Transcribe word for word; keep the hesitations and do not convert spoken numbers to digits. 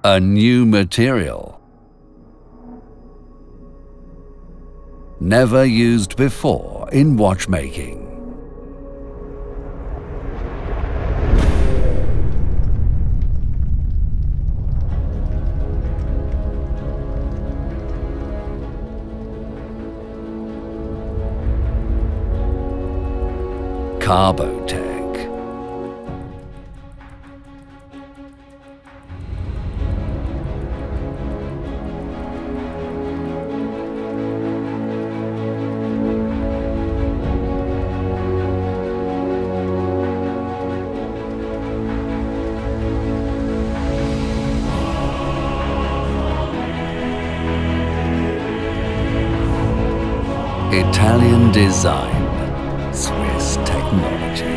A new material. Never used before in watchmaking. Carbotech. Italian design, Swiss technology.